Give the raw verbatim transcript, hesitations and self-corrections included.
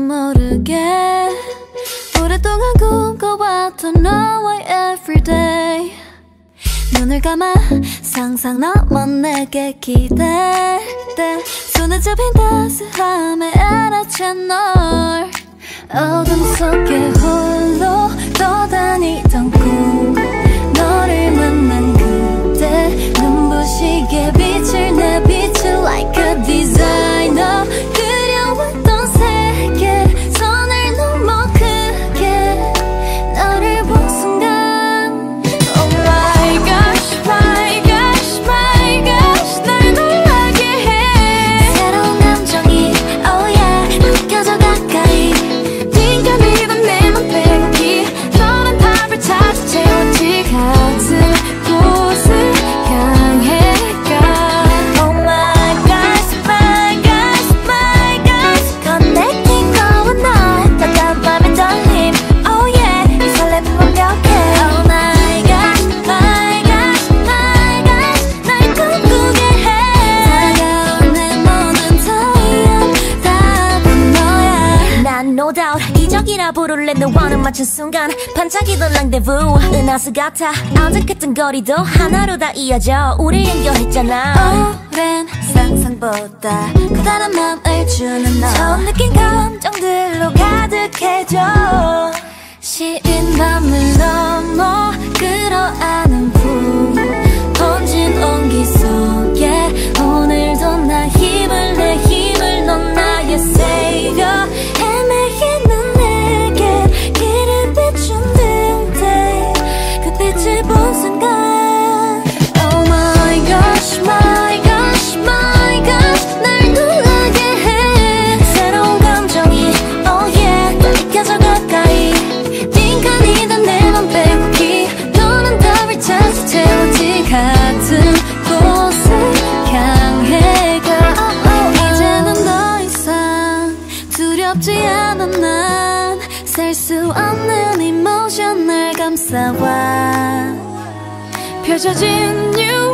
모르게 오랫동안 꿈꿔왔던 너와의 everyday 눈을 감아 상상 너만 내게 기대돼 손에 잡힌 따스함에 알아챈 널 어둠 속에 홀로 떠다니던 꿈 너를 만난 그때 눈부시게 빛을 내 빛을 like a designer 그려왔던 세계 선을 넘어 크게 너를 본 순간 Oh my gosh, my gosh, my gosh 날 놀라게 해 새로운 감정이 oh yeah 느껴져 가까이 네가 네던 내 맘 빼곡히 너란 답을 찾아 채웠지 같은 곳을 향해 가 Oh my gosh, my gosh, my gosh Connecting 너와 나 따뜻한 밤의 떨림 Oh yeah 이 설렘은 완벽해 Oh my gosh, my gosh, my gosh 날 꿈꾸게 해 다가온 내 모든 타이어 답은 너야 난 no doubt 기적이라 부를래 너와는 맞춘 순간 반짝이던 랑데부 은하수 같아 어색했던 거리도 하나로 다 이어져 우릴 연결했잖아 오랜 상상보다 커다란 맘을 주는 너 처음 느낀 감정들로 가득해져 시린 밤을 넘어 끌어안은 품 번진 온기 속에 오늘도 나 힘을 내 힘을 넌 나의 savior 헤매이는 내게 길을 비춘 듯해 그 빛을 본 순간 Oh my gosh, my gosh, my gosh 날 놀라게 해 새로운 감정이 oh yeah 느껴져 가까이 네가 아니다 내 맘 빼곡히 너는 답을 찾아 채웠지 같은 곳을 향해 가 이제는 더 이상 두렵지 않아 난 셀 수 없는 이모션 날 감싸와 펼쳐진 you